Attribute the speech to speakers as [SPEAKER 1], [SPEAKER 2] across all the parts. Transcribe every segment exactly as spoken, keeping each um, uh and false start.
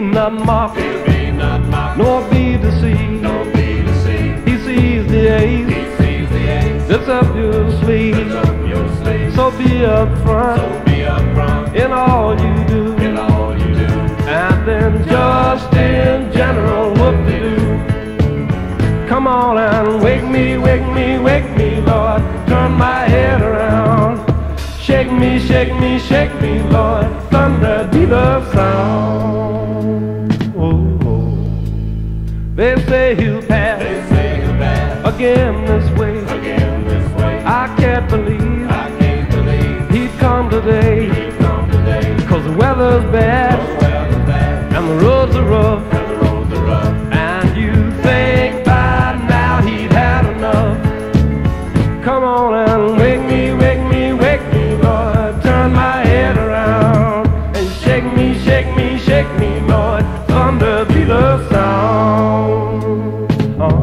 [SPEAKER 1] not mocked,
[SPEAKER 2] he'll be not mocked,
[SPEAKER 1] nor be deceived.
[SPEAKER 2] nor be deceived.
[SPEAKER 1] He sees the ace,
[SPEAKER 2] He sees the ace
[SPEAKER 1] that's up your sleeve.
[SPEAKER 2] that's up your sleeve.
[SPEAKER 1] So be up front
[SPEAKER 2] So be upfront
[SPEAKER 1] in all you do,
[SPEAKER 2] in all you do.
[SPEAKER 1] and then just in general what to do. Come on and wake me, wake me, wake me, Lord. Turn my head around. Shake me, shake me, shake me, Lord. Thunder be the sound. Oh, oh. They say he'll pass,
[SPEAKER 2] They say he'll pass
[SPEAKER 1] again this way.
[SPEAKER 2] again this way.
[SPEAKER 1] I can't believe
[SPEAKER 2] I can't believe
[SPEAKER 1] he'd come today,
[SPEAKER 2] he'd come today.
[SPEAKER 1] 'cause the weather's bad
[SPEAKER 2] Oh, well, the bad
[SPEAKER 1] and the roads are rough.
[SPEAKER 2] and the roads are rough.
[SPEAKER 1] And you think by now he'd had enough. Come on and wake me, wake me, wake me, Lord. Turn my head around and shake me, shake me, shake me, Lord. Thunder be the sound. Oh.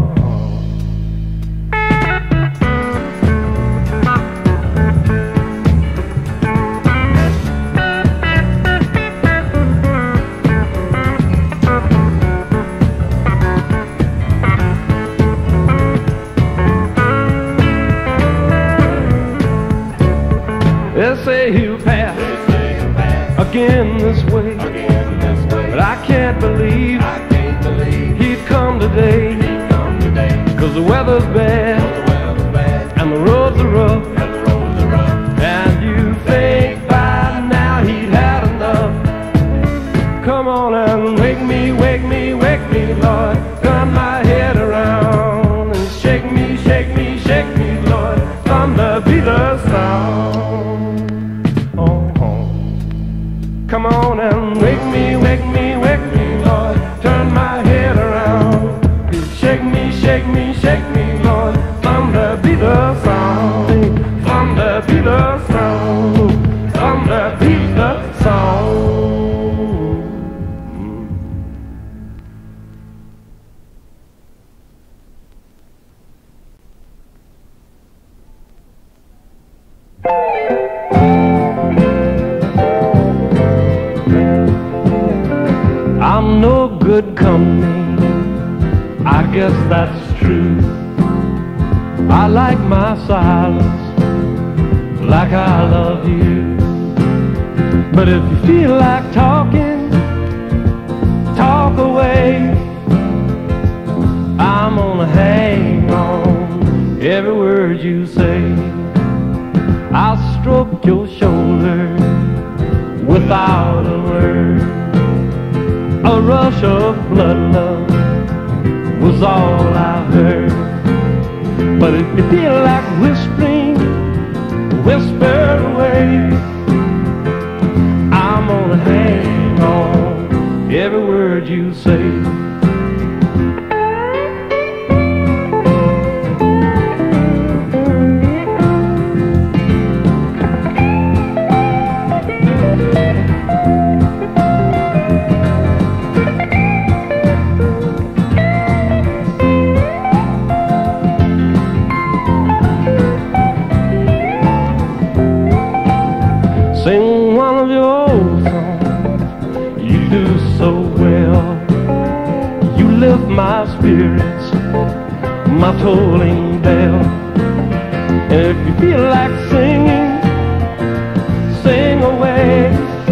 [SPEAKER 1] They say he'll pass
[SPEAKER 2] They say he'll pass
[SPEAKER 1] again this way,
[SPEAKER 2] again this way.
[SPEAKER 1] but I can't believe
[SPEAKER 2] I can't believe
[SPEAKER 1] he'd come today,
[SPEAKER 2] he'd come today.
[SPEAKER 1] 'cause the weather's
[SPEAKER 2] Oh,
[SPEAKER 1] bad
[SPEAKER 2] the weather's bad
[SPEAKER 1] and the roads are rough.
[SPEAKER 2] and the roads are rough.
[SPEAKER 1] And you think by now he'd had enough. Come on and wake me, wake me, wake me, Lord. Turn my head around and shake me, shake me, shake me, Lord. Thunder be the sound. Oh, oh. Come on and wake me, wake me, wake me, Lord. Turn my head around. Shake me, shake me, shake me, Lord. Thunder be the sound. Thunder be the sound. Thunder be the sound. I'm no good company, I guess that's true. I like my silence, like I love you. But if you feel like talking, talk away. I'm gonna hang on every word you say. I'll stroke your shoulder without a word. A rush of blood, love, was all I heard. But if you feel like whispering, whisper away. I'm gonna hang on every word you say. Sing one of your old songs, you do so well. You lift my spirits, my tolling bell. And if you feel like singing, sing away.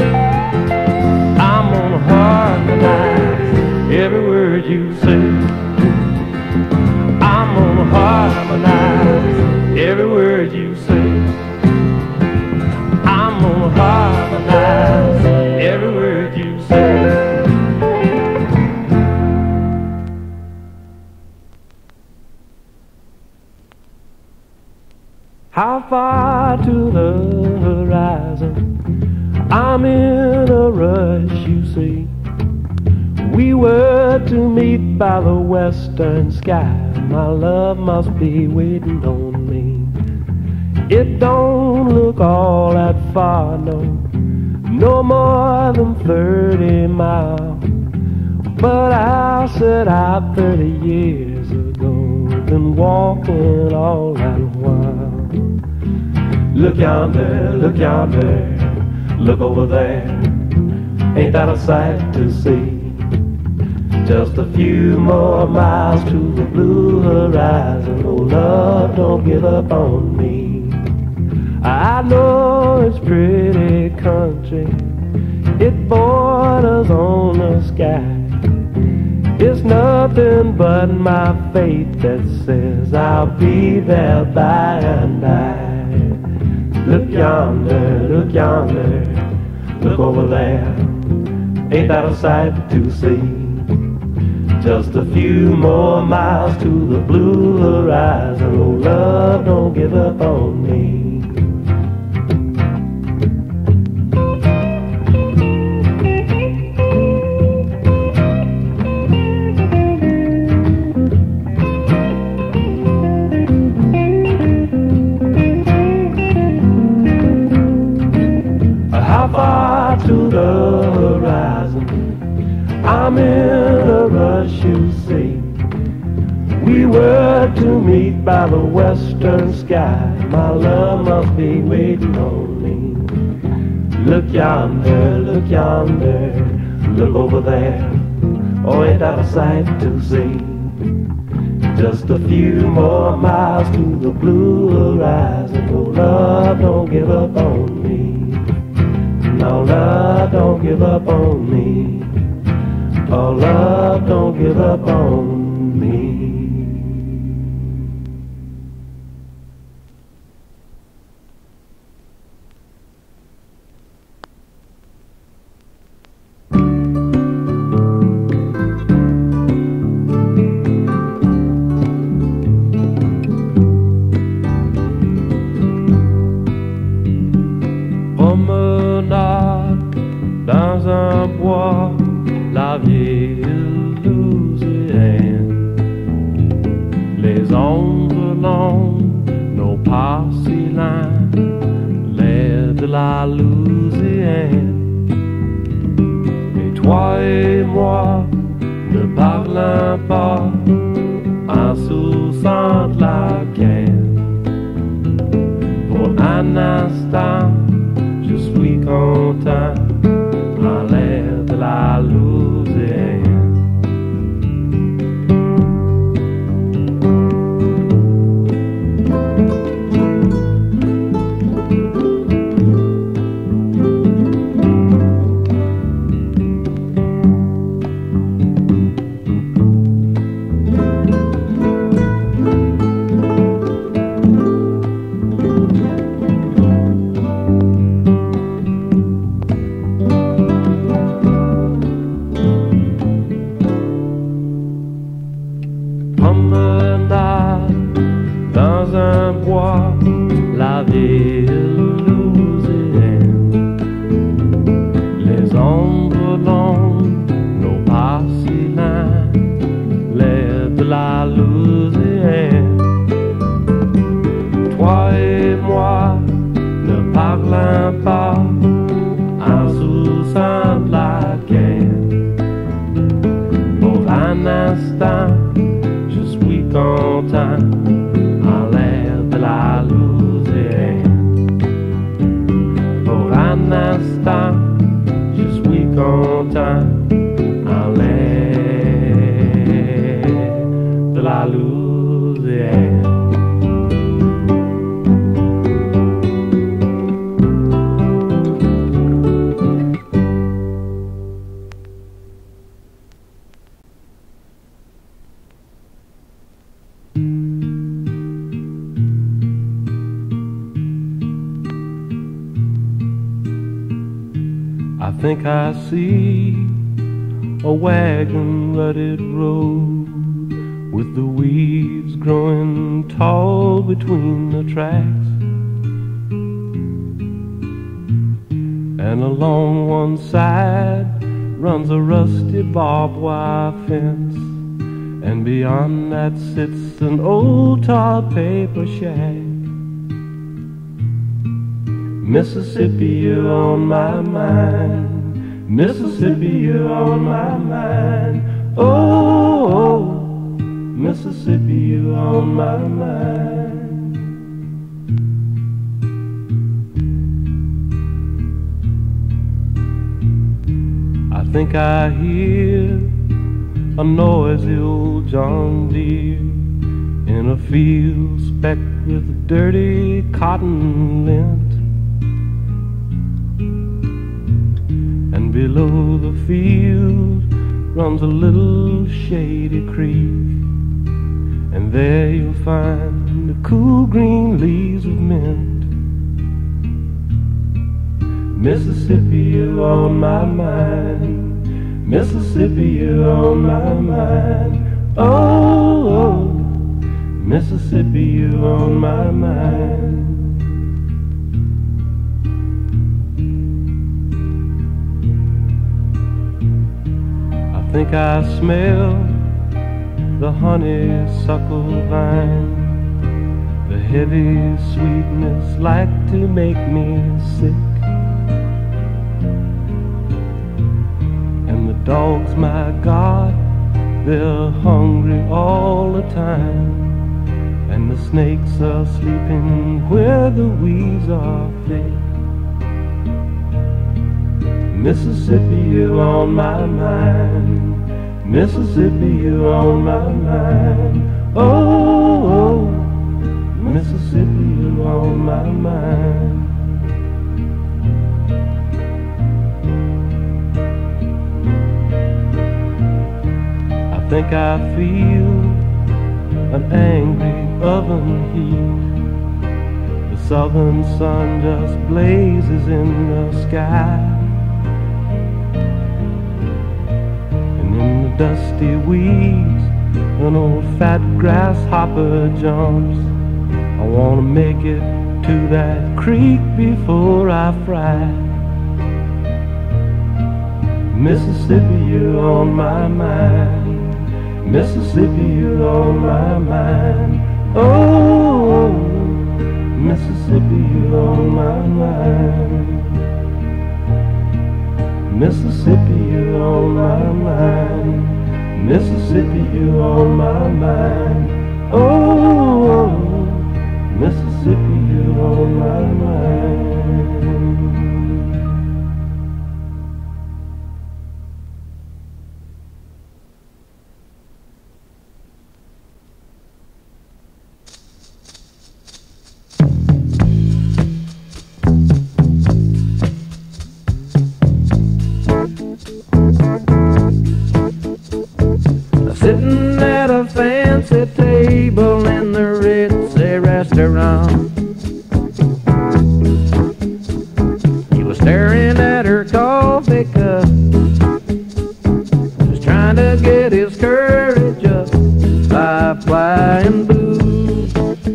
[SPEAKER 1] I'm gonna harmonize every word you say. I'm gonna harmonize every word you say. I'm gonna harmonize every word you say. How far to the horizon? I'm in a rush, you see. We were to meet by the western sky. My love must be waiting on me. It don't look all that far, no, no more than thirty miles. But I set out thirty years ago, been walking all that while. Look yonder, look yonder, look over there. Ain't that a sight to see? Just a few more miles to the blue horizon. Oh, love, don't give up on me. I know it's pretty country, it borders on the sky. It's nothing but my faith that says I'll be there by and by. Look yonder, look yonder, look over there. Ain't that a sight to see? Just a few more miles to the blue horizon. Oh, love, don't give up on me. How far to the horizon? I'm in a rush, you see. We were to meet by the western sky. My love must be waiting on me. Look yonder, look yonder, look over there. Oh, ain't that a sight to see? Just a few more miles to the blue horizon. Oh, love, don't give up on me. No, love, don't give up on me. Oh, love, don't give up on me. Promenade dans un bois, la vieille Louisiane. Les ombres longues, nos pas si loin, l'air de la Louisiane. Et toi et moi ne parlons pas, insouciant de la canne. Pour un instant, je suis content en l'air de la Louisiane. Dans un bois, la vieille Louisiane. Les ombres longues, nos pas si loin, l'air de la Louisiane. Toi et moi ne parlons pas, insouciant de la canne. Pour un instant, je suis content en l'air de la Louisiane. Pour un instant, je suis content en l'air de la Louisiane. I think I see a wagon rutted road with the weeds growing tall between the tracks, and along one side runs a rusty barbed wire fence, and beyond that sits an old tar paper shack. Mississippi, you're on my mind. Mississippi, you're on my mind. Oh, oh, Mississippi, you're on my mind. I think I hear a noisy old John Deere in a field specked with dirty cotton lint. And below the field runs a little shady creek, and there you'll find the cool green leaves of mint. Mississippi, you're on my mind. Mississippi, you're on my mind. Oh, oh, Mississippi, you're on my mind. I think I smell the honeysuckle vine, the heavy sweetness like to make me sick. And the dogs, my God, they're hungry all the time, and the snakes are sleeping where the weeds are thick. Mississippi, you're on my mind. Mississippi, you're on my mind. Oh, oh, Mississippi, you're on my mind. I think I feel an angry oven heat. The southern sun just blazes in the sky, dusty weeds, an old fat grasshopper jumps. I wanna make it to that creek before I fry. Mississippi, you're on my mind. Mississippi, you're on my mind. Oh, Mississippi, you're on my mind. Mississippi, you're on my mind. Mississippi, you're on my mind. Oh, Mississippi, you're on my mind. Sitting at a fancy table in the ritzy restaurant, he was staring at her coffee cup, just trying to get his courage up by applying booze.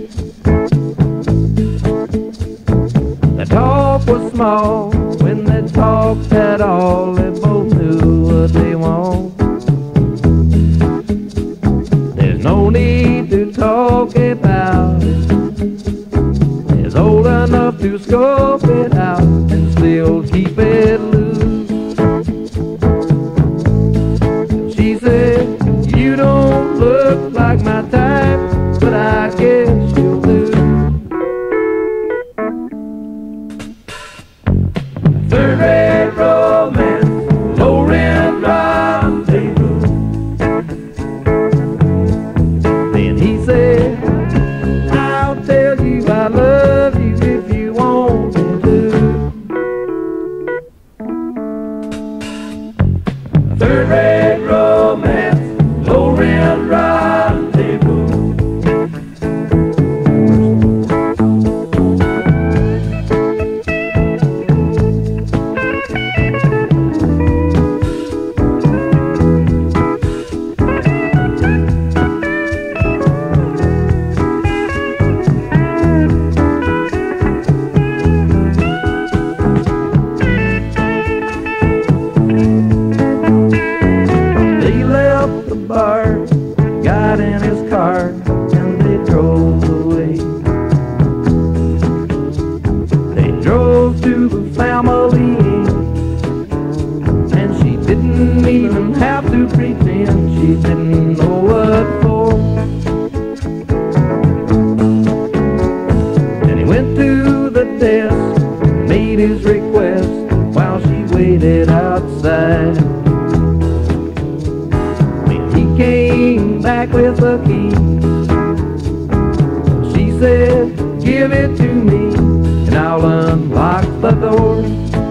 [SPEAKER 1] The talk was small when they talked at all. They both knew what they want. No need to talk about it. It's old enough to scope it out and still keep it loose. She said, you don't look like my type, but I guess you'll do. Third-rate romance, low-rent rendezvous. I'll tell you I love you if you want me to. Third-rate romance, low-rent rendezvous. Got in his car and they drove away. They drove to the family inn, and she didn't even have to pretend she didn't know what for. And he went to the desk, made his request while she waited outside. came back with the key. She said, give it to me and I'll unlock the door.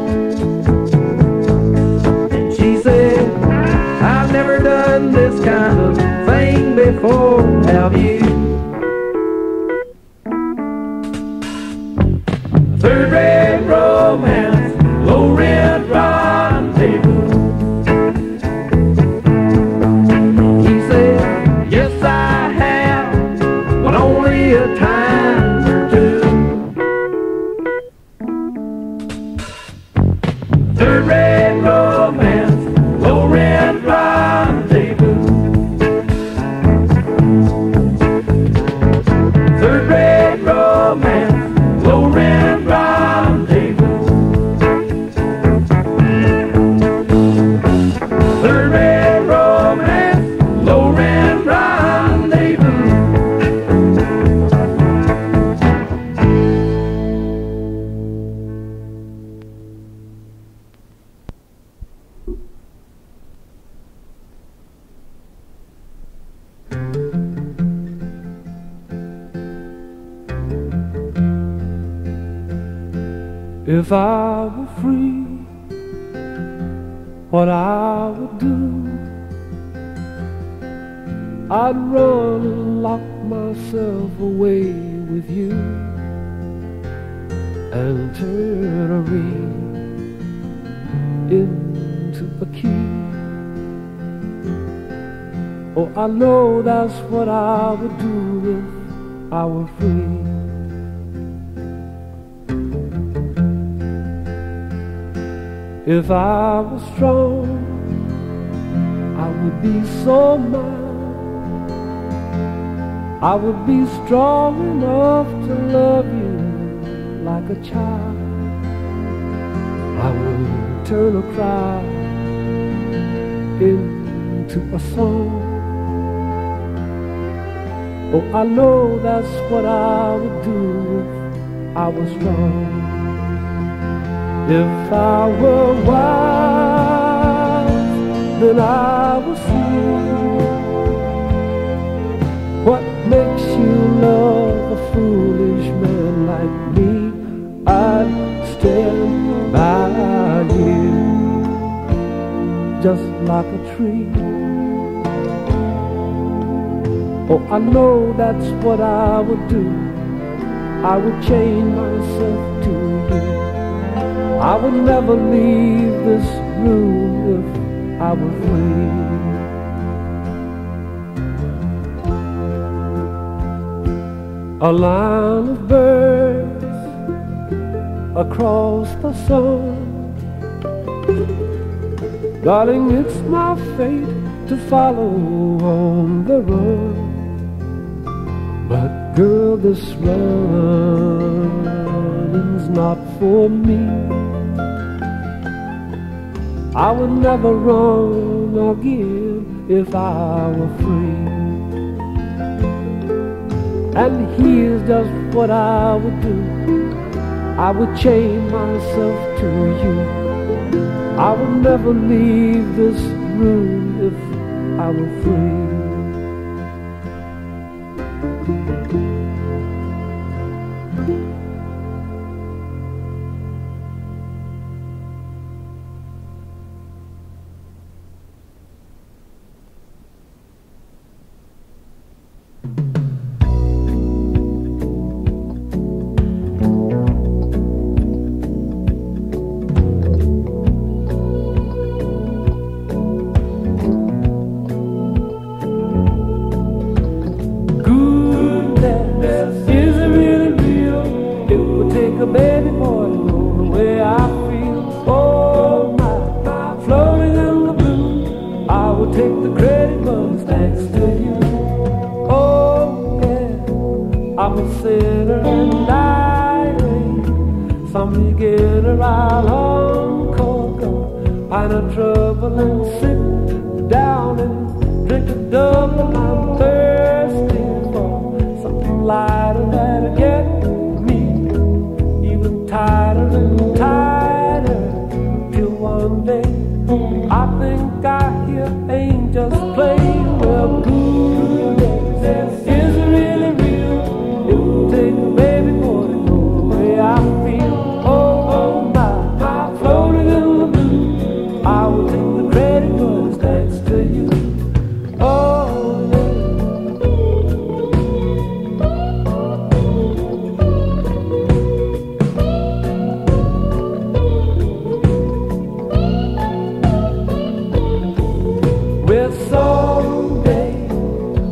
[SPEAKER 1] And she said, I've never done this kind of thing before, have you? Third rate romance, low rent rendezvous. He said, yes I have, but only a time or two. Third rate romance, low rent rendezvous. Third rate romance, low rent rendezvous. Third rate romance, low rent rendezvous. If I were free, what I would do, I'd run and lock myself away with you and turn a ring into a key. Oh, I know that's what I would do if I were free. If I was strong, I would be so mild. I would be strong enough to love you like a child. I would turn a cry into a song. Oh, I know that's what I would do if I was strong. If I were wise, then I would see what makes you love a foolish man like me. I'd stand by you just like a tree. Oh, I know that's what I would do. I would chain myself to you. I would never leave this room if I were free. A line of birds across the sun. Darling, it's my fate to follow on the run. But girl, this running's not for me. I would never run again if I were free. And here's just what I would do. I would chain myself to you. I would never leave this room if I were free. A baby boy to know the way I feel. Oh my, floating in the blue, I will take the credit, but thanks to you. Oh yeah, I'm a sinner and I ain't some beginner out on cocoa. Pint of trouble and sit down and drink a double. I'm thirsty for something lighter that'll get tighter and tighter, till one day I think I hear angels play. Well, good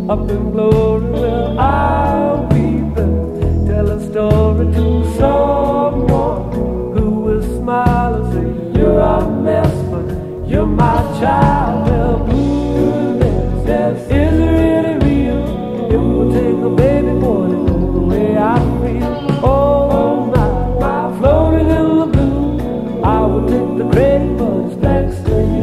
[SPEAKER 1] up in glory where I'll be there. Tell a story to someone who will smile and say, you're a mess, but you're my child. Well, goodness, yes, is it really real? It will take a baby boy to know the way I feel. Oh my, my, floating in the blue, I will take the credit, but it's thanks to you.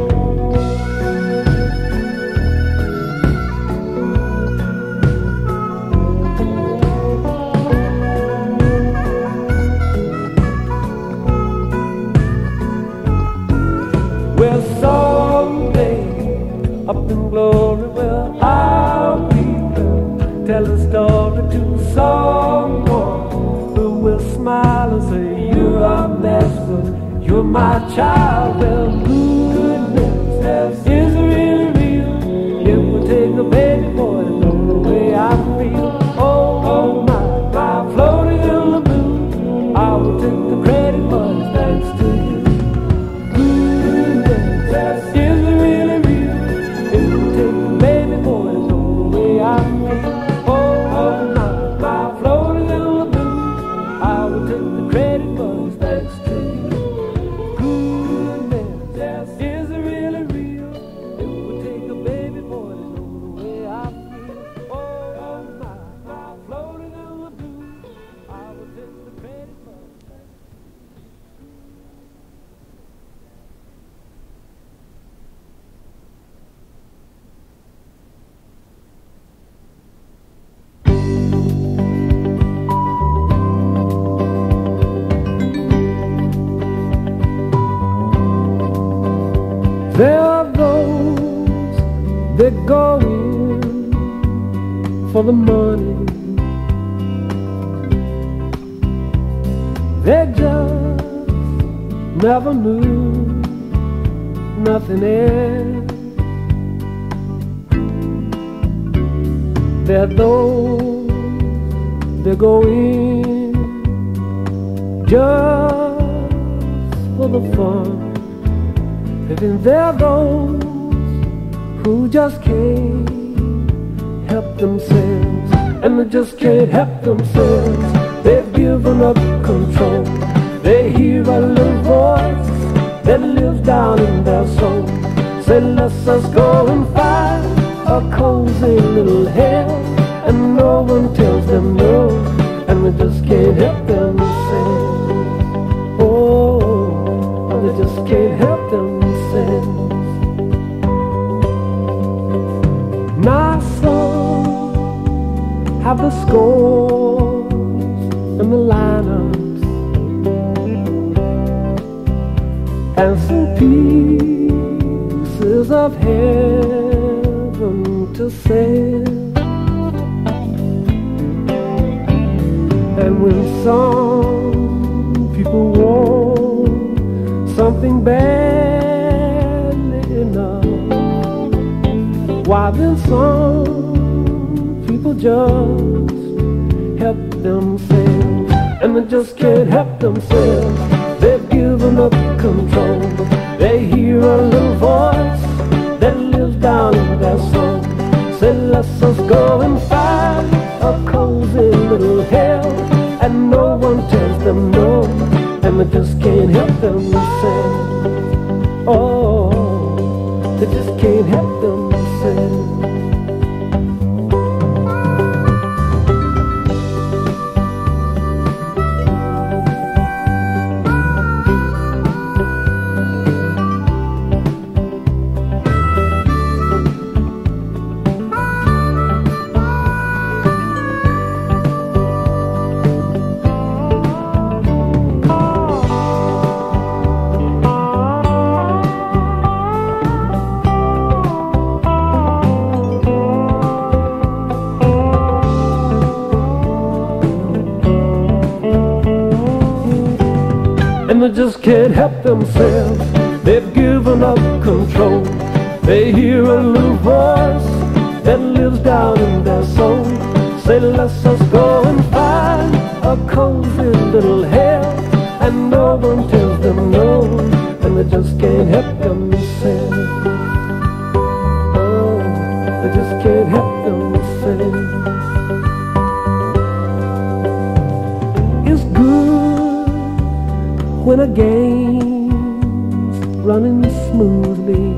[SPEAKER 1] Well, someday, up in glory, well, I'll be there. Tell a story to someone who will smile and say, you're a mess, but you're my child. Well, goodness, yes, is it really real? It will take a baby boy to know the way I feel. Oh, oh my, my, floating in the blue, I will take the credit, but it's thanks to you. Yes, is it really real? It will take a baby boy to know the way I feel. Oh, oh my, my, floating in the blue, I will take the credit, but it's thanks to you. Goodness, yes, is it really real? It will take a baby boy to know the way I feel. Oh, oh my, my, floating in the blue, I will take the credit, but it's thanks to you. There are those that go in for the money. They just never knew nothing else. There are those that go in just for the fun. And then there are those who just can't help themselves, and they just can't help themselves. They've given up control. They hear a little voice that lives down in their soul. Say, let's us go and find a cozy little hell, and no one tells them no, and they just can't help themselves. Oh, they just can't help themselves. My son have the scores and the lineups and some pieces of heaven to sell. And when some people want something badly enough, why then some people just help themselves, and they just can't help themselves. They've given up control. They hear a little voice that lives down in their soul. Say, let's us go and find a cozy little hell, and no one tells them no, and they just can't help themselves. Oh, they just can't help themselves. And they just can't help themselves. They've given up control. They hear a little voice that lives down in their soul. Say, let's us go and find a cozy little hell, and no one tells them no, and they just can't help themselves. Oh, they just can't can't help themselves. It's good when a game's running smoothly,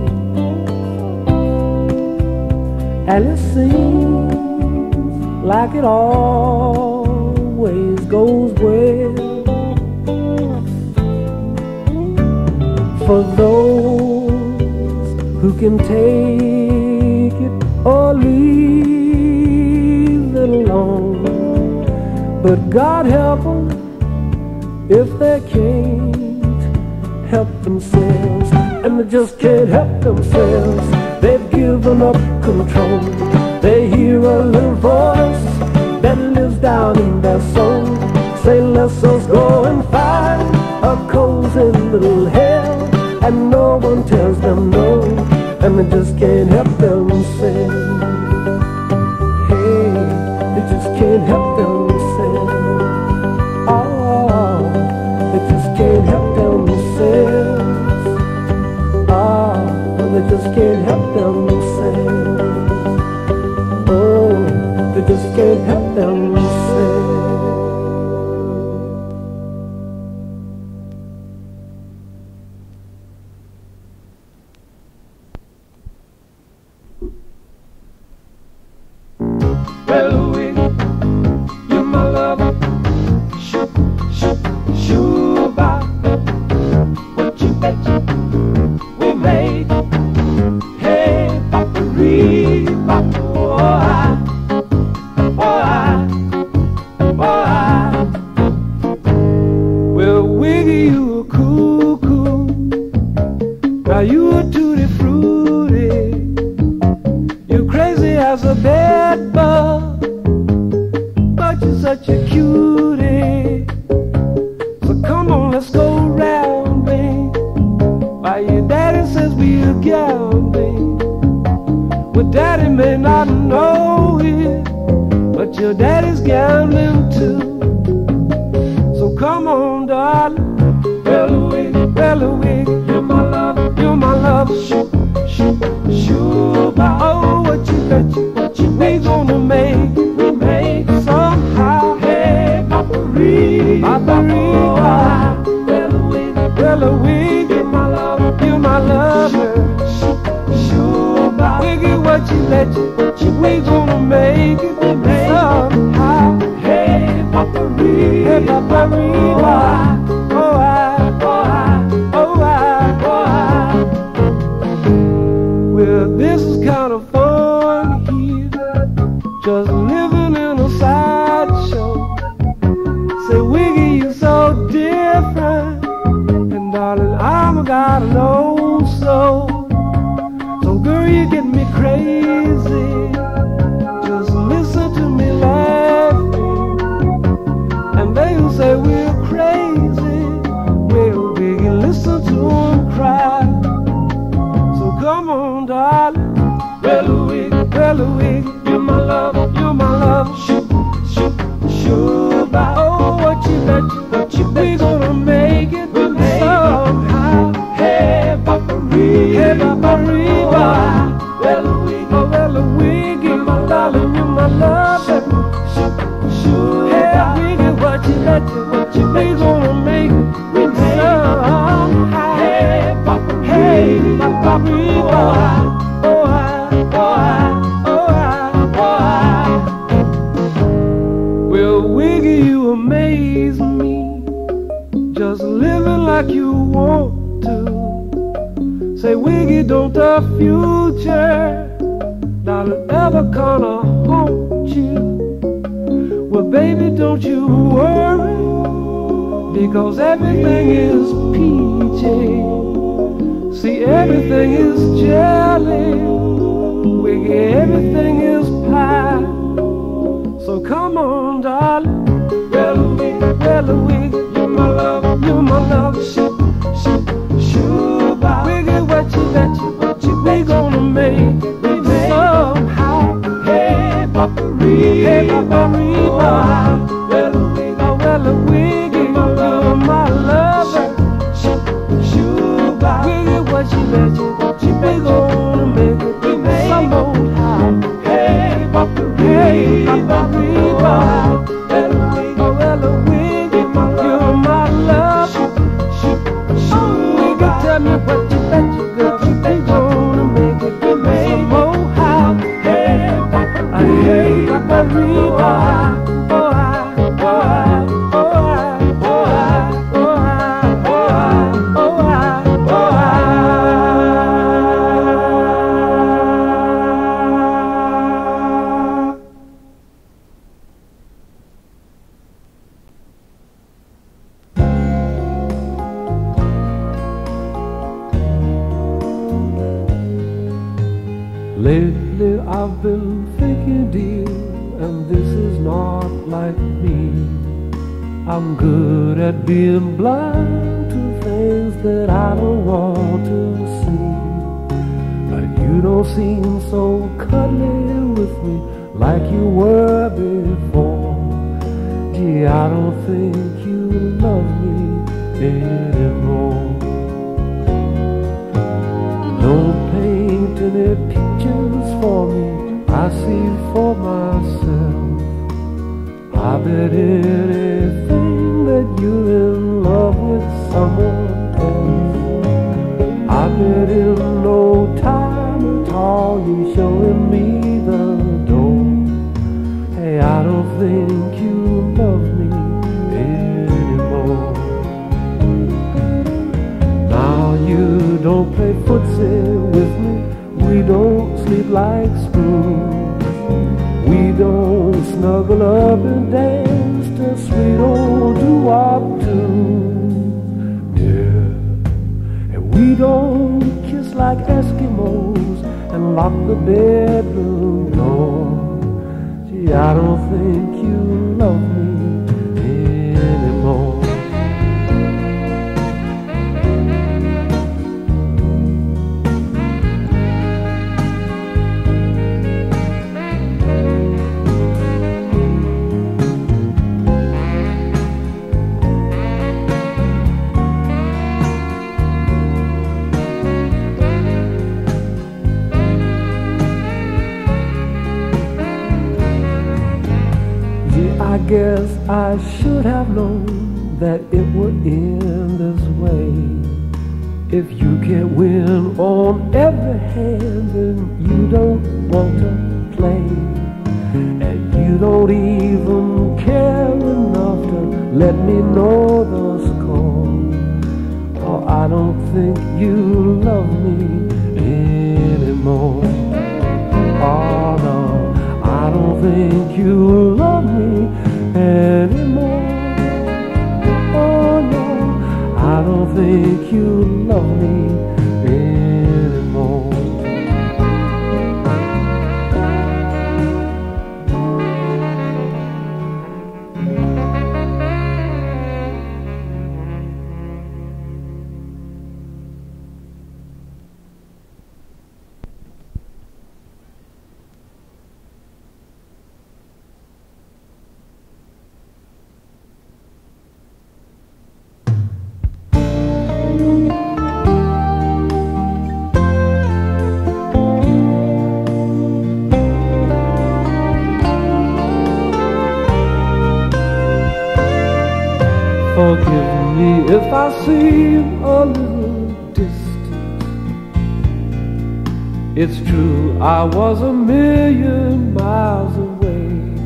[SPEAKER 1] and it seems like it always goes well for those who can take it or leave it alone. But God help them if they can't help themselves, and they just can't help themselves. They've given up control. They hear a little voice that lives down in their soul, say, let's us go and find a cozy little hell, and no one tells them no, and they just can't help themselves. Hey, they just can't help themselves. Oh, they just can't help themselves. Oh, they just can't help themselves. Oh, they just can't help themselves.
[SPEAKER 2] Well, we, you're my lover. Shoo, shoo, shoo, bye. What you bet you we made? Hey, Papa-ree, Papa, oh, I, oh, I, oh, I. Well, Wiggy, you a cuckoo. Now you a tutti frutti. You crazy as a bed bug, but you're such a cutie. So come on, let's go rounding. Why your daddy says we are gambling. Well, daddy may not know it, but your daddy's gambling too. So come on, darling. Well, wig, well, wig, you're my love, you're my love. Shoo, shoo, shoo, bye. Oh, what you bet you, what you we gonna make, we make somehow. Hey, Papa-ree, Papa-ree, bye. Well, wig, well, wig, you're my love, you're my lover. Shoo, shoo, bye. Wiggy, what you bet you, what you we gonna make it, we make somehow. Hey, Papa-ree, hey, Papa-ree, bye. Oh, I, oh, I, oh, I, oh, I. Well, this is kind of fun here, just living in a sideshow. Say, Wiggy, you're so different, and darling, I'm got an old soul. So girl, you get me crazy, just listen to me laughing, and they'll say we're crazy. Well, Wiggy, listen to them cry. So come on, darling. Well, wig, well, wig, you're my love, you're my love. Shoo, shoo, shoo, bye. Oh, what you bet you, what you bet we gonna make it, we make somehow. Hey, Papa-ree, hey, Papa-ree, bye. Well, wig, oh, well, wig, you're my darling, you're my love. Shoo, shoo, shoo, hey, wig, what you bet you, what you we gonna make it, we make somehow. Hey, Papa-ree, hey, Papa-ree, bye. Oh, I, oh, I, oh, I, oh, I. Well, Wiggy, you amaze me, just living like you want to. Say, Wiggy, don't the future not ever gonna haunt you? Well, baby, don't you worry, because everything is peachy. See, everything is jelly, Wiggy, everything is pie. So come on, darling. Well, wig, well, wig, you're my love, you're my love. Shoo, shoo, shoo, bye. Wiggy, what you bet you, what you we gonna make, we make somehow. Hey, Papa-ree, hey, Papa-ree, bye. Well, wig, oh, well, wig, you're my lover. Shoo, shoo, bye. Wiggy, what you bet you, what you we gonna make it, we make somehow. Hey. hey, paparita. Oh, I, oh, I, oh, I, oh, I, oh, I, oh, I, oh, I, oh, I. Lately I've been thinking, dear, and this is not like me. I'm good at being blind to things that I don't want to see. But you don't seem so cuddly with me like you were before. Gee, I don't think you love me anymore. Don't paint any pictures for me, I see for myself. I bet anything that you're in love with someone else. I bet in no time at all you're showing me the door. Hey, I don't think you love me anymore. Now you don't play footsie with me, we don't sleep like spoons. We don't snuggle up and dance to sweet old doo-wop tune. Yeah. And we don't kiss like Eskimos and lock the bedroom door. Gee, I don't think you love me anymore. I guess I should have known that it would end this way. If you can't win on every hand, then you don't want to play. And you don't even care enough to let me know the score. Oh, I don't think you love me anymore. Oh no, I don't think you love me anymore. Oh no, I don't think you love me anymore. Forgive me if I seem a little distant. It's true, I was a million miles away,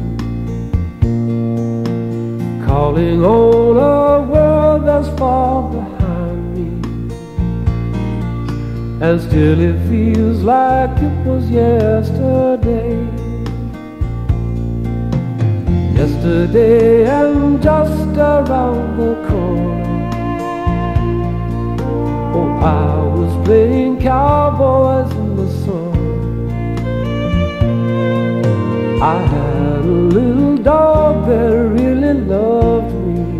[SPEAKER 2] calling on a world that's far behind me. And still it feels like it was yesterday. Yesterday and just around the corner, oh, I was playing cowboys in the sun. I had a little dog that really loved me.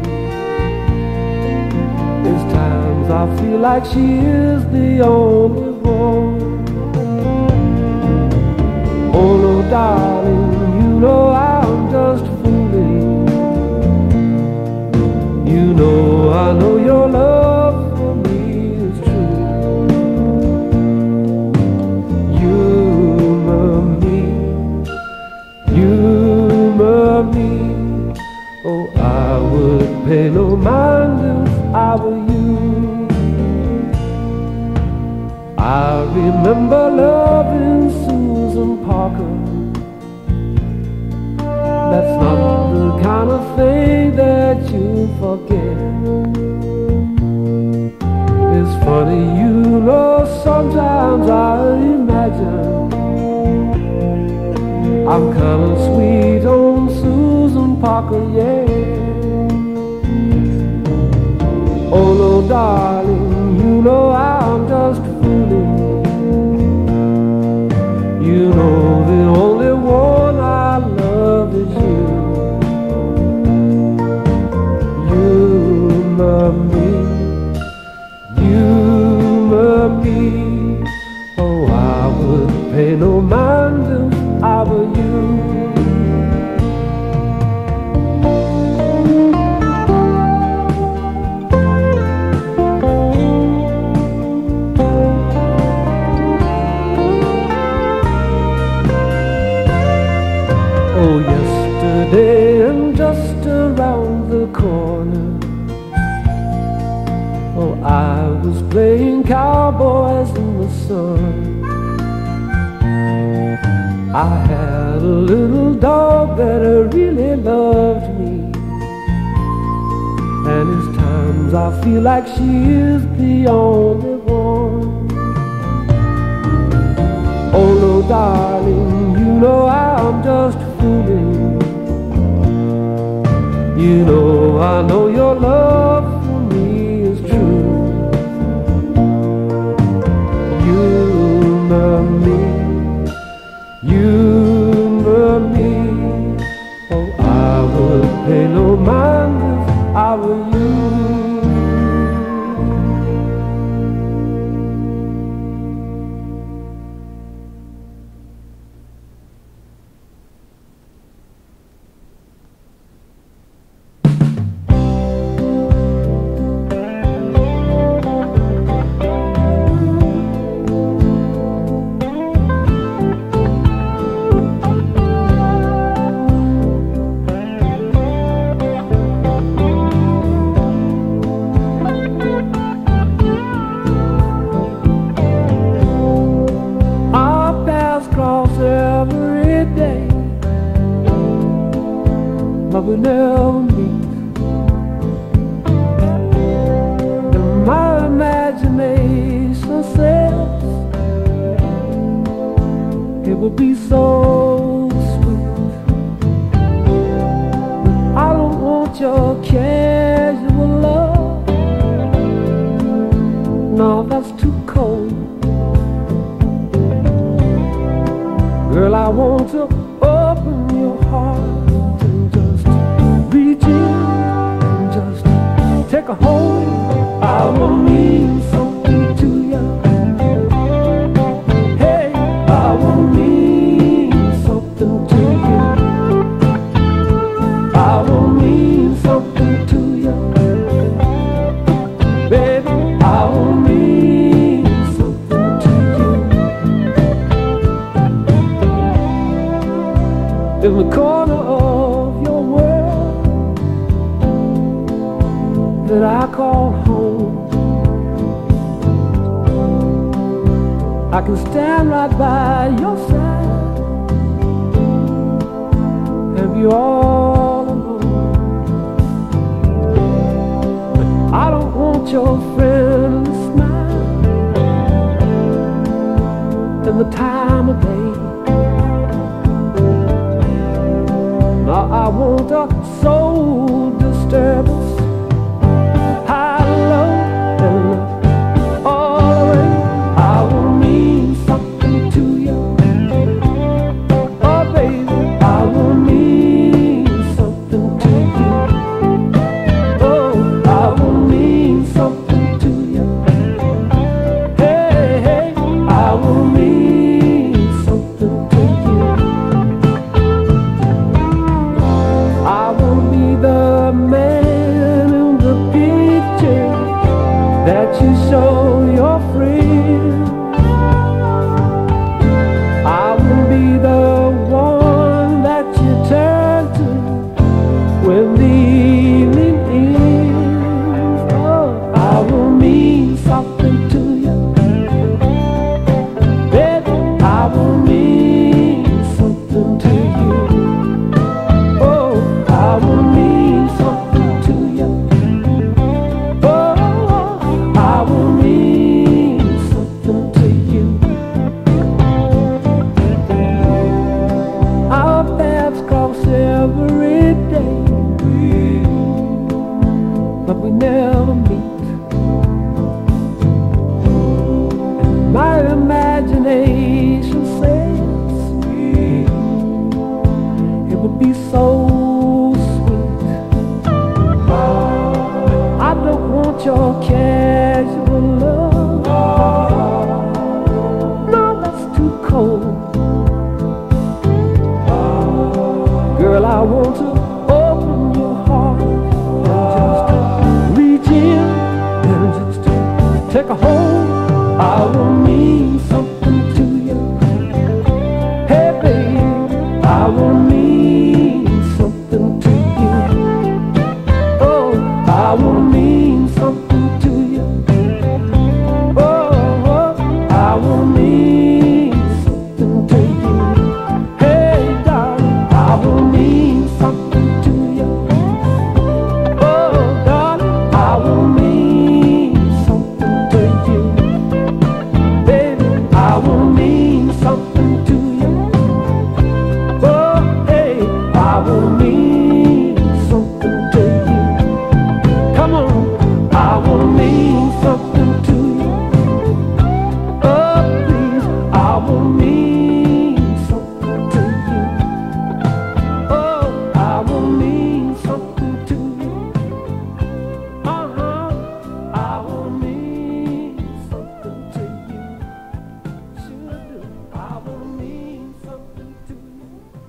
[SPEAKER 2] There's times I feel like she is the only one. Oh no, darling, you know I'm just fooling. You know I know your love for me is true. Humor me, humor me. Oh, I would pay no mind if I were you. I remember loving Susan Parker you know, sometimes I imagine I'm kinda sweet on Susan Parker, yeah. Oh no, darling, you know I'm just fooling. You know the only one I love is you. You love me, you love me. Oh, I would pay no mind if I were you. Oh, yesterday and just around the corner, oh, I was playing cowboys in the sun. I had a little dog that really loved me, and it's times I feel like she is the only one. Oh no, darling, you know I'm just fooling. You know I know your love for me is true. You love me, you love me. Oh, I would pay no mind if I were you. But we never meet. And my imagination says it would be so sweet. But I don't want your casual love. No, that's too cold. Girl, I want to open your heart. Take a hold, I will mean something to you. Hey, I will mean something to you. I will mean something to you. Baby, I will mean something to you. In the corner of your world that I call home, I can stand right by your side and be all alone. But I don't want your friendly smile and the time of day. No, I want a soul disturbance. The be so sweet. I don't want your casual love. No, that's too cold. Girl, I want to open your heart and just reach in and just take a hold. I will mean something to you. Hey baby, I will mean something to you. Oh, I will mean something to you. Oh, oh, I will mean something to you. Hey darling, I will mean something to you. Oh darling, I will mean something to you. Baby, I will mean something to you. Oh hey, I will mean something to you. Come on, I will mean something to you. Oh please, I will mean something to you. Oh, I will mean something to you. Uh-huh, I will mean something to you. Sure do. I will mean something to you.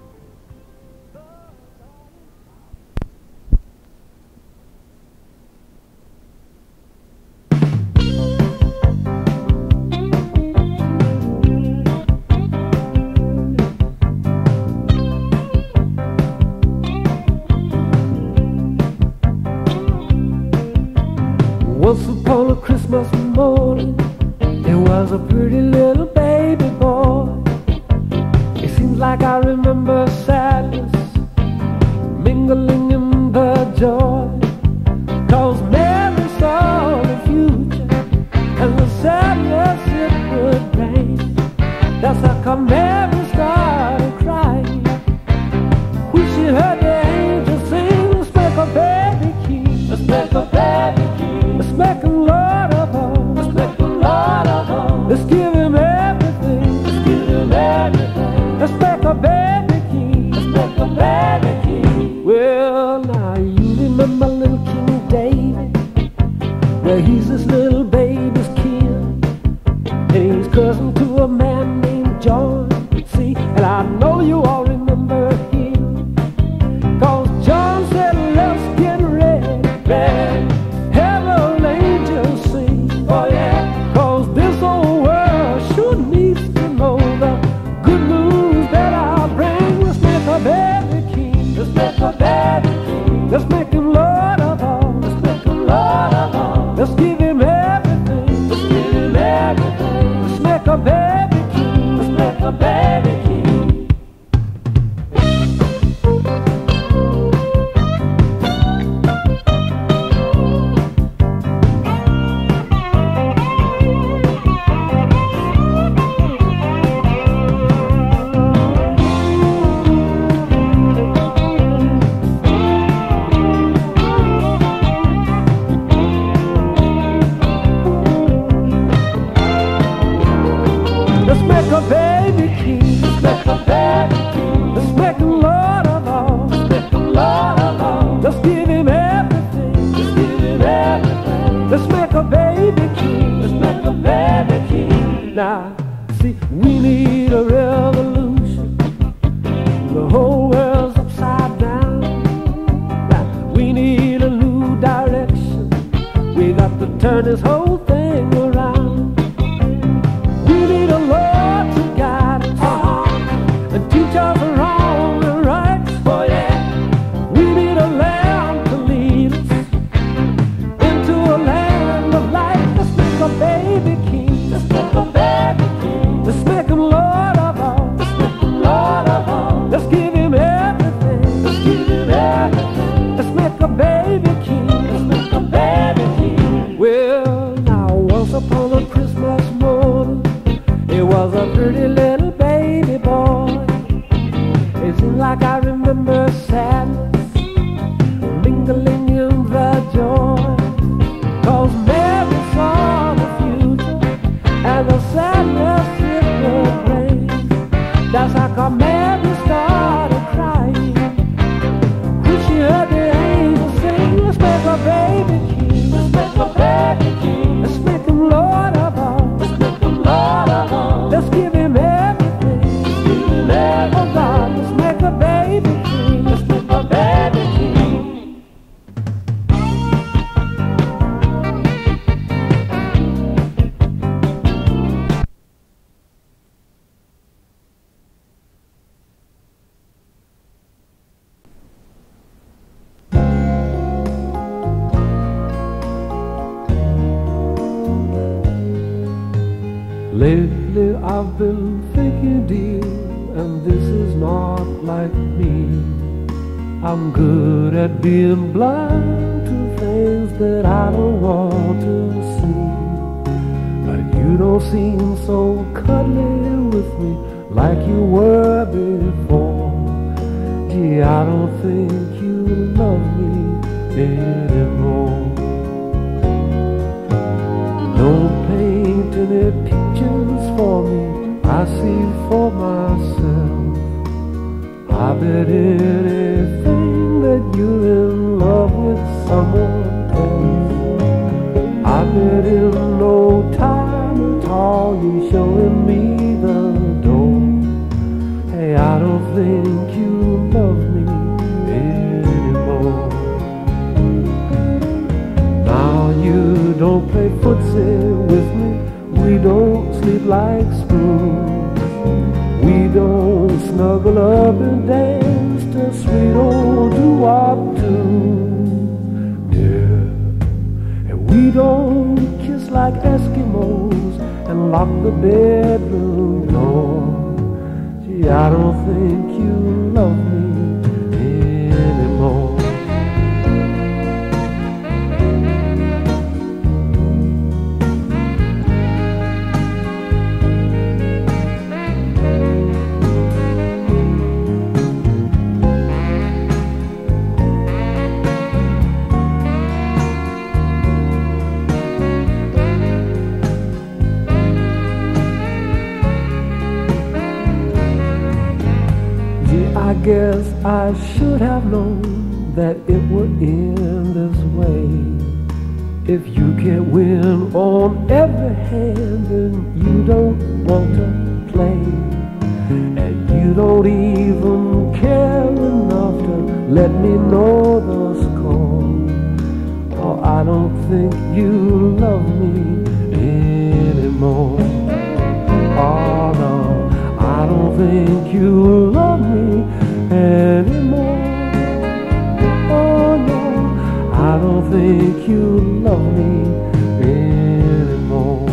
[SPEAKER 2] Once upon a Christmas morning, there was a pretty little baby boy. It seems like I remember sadness mingling in the joy. Cause Mary saw the future and the sadness it would bring. That's how come Mary started crying when she heard the angel sing, let's make a baby king, let's make a baby king, let's make him Lord of all, let's make him Lord of all, let's give him everything, let's give him everything, let's make a baby king, let's make a baby king. Well, now you remember little King David, well he's this little baby's king, and he's cousin to a man named John. See, and I know you all remember him, cause John said let's get ready, ready. Hello angels sing, oh yeah, cause this old world sure needs to know the good news that I bring. Let's make a baby king, let's make a baby king, let's make him Lord of all, let's make him Lord of all, let's give him everything, let's give him everything, let's make a baby king, let's make a baby king. Let's make a baby king, let's make a baby king, let's make him Lord of all, let's make him Lord of all, let's give him everything, let's give him everything, let's make a baby king, let's make a baby king. Now, see, we need a revolution, the whole world's upside down. Now, we need a new direction, we got to turn this whole thing around. We need a Lord to guide us, uh-huh, and teach us the wrong and right. Oh yeah, we need a lamb to lead us into a land of light. Let's make a baby king, let's make a baby king, let's make him Lord of all, let's make him Lord of all, let's give him everything, let's give him everything, let's make a baby king, let's make a baby king. Well, now once upon a Christmas morning, it was a pretty little baby boy. It seems like I remember sadness mingling in the joy. Cause Mary saw the future and the sadness it would bring. That's how come Mary started crying I've been thinking, dear, and this is not like me. I'm good at being blind to things that I don't want to see. But you don't seem so cuddly with me like you were before. Gee, I don't think you love me anymore. Don't paint any pictures for me, I see for myself. I bet anything that you're in love with someone else. I bet in no time at all you're showing me the door. Hey, I don't think you love me anymore. Now you don't play footsie with me, we don't sleep like spoons. We don't snuggle up and dance to sweet old doo-wop tune. Yeah, and we don't kiss like Eskimos and lock the bedroom door. Gee, I don't think you love me anymore. I guess I should have known that it would end this way. If you can't win on every hand, then you don't want to play. And you don't even care enough to let me know the score. Oh, I don't think you love me anymore. Oh no, I don't think you love me anymore. Oh no, I don't think you love me anymore.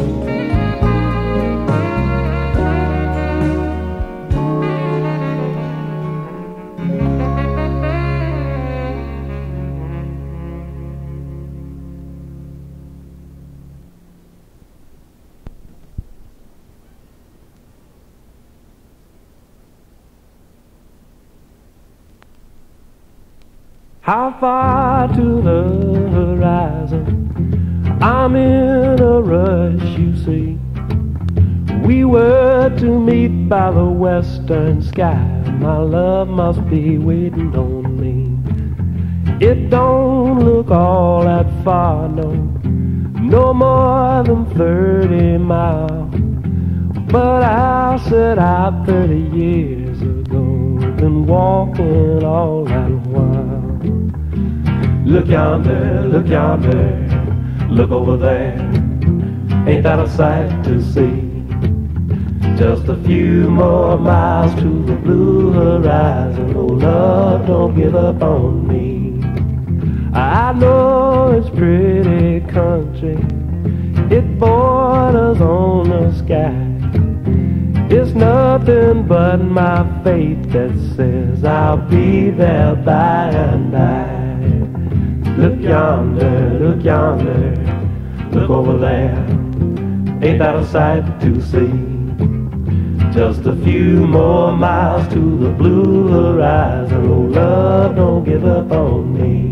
[SPEAKER 2] How far to the horizon? I'm in a rush, you see. We were to meet by the western sky. My love must be waiting on me. It don't look all that far, no, no more than thirty miles. But I set out thirty years ago, been walking all that while. Look yonder, look yonder, look over there. Ain't that a sight to see? Just a few more miles to the blue horizon. Oh love, don't give up on me. I know it's pretty country, it borders on the sky. It's nothing but my fate that says I'll be there by and by. Look yonder, look yonder, look over there. Ain't that a sight to see? Just a few more miles to the blue horizon. Oh love, don't give up on me.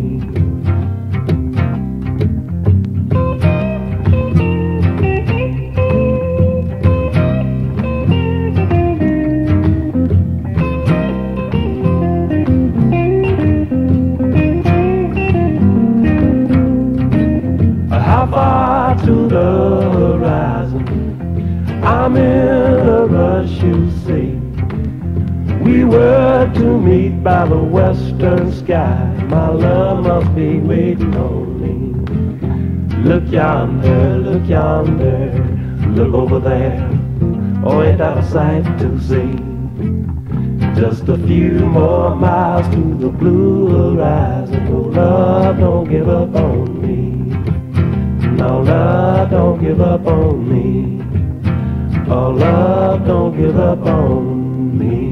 [SPEAKER 2] How far to the horizon? I'm in a rush, you see. We were to meet by the western sky. My love must be waiting on me. Look yonder, look yonder, look over there. Oh, ain't that a sight to see? Just a few more miles to the blue horizon. Oh, love, don't give up on me. No, love, don't give up on me.
[SPEAKER 1] Oh, love, don't give up on me.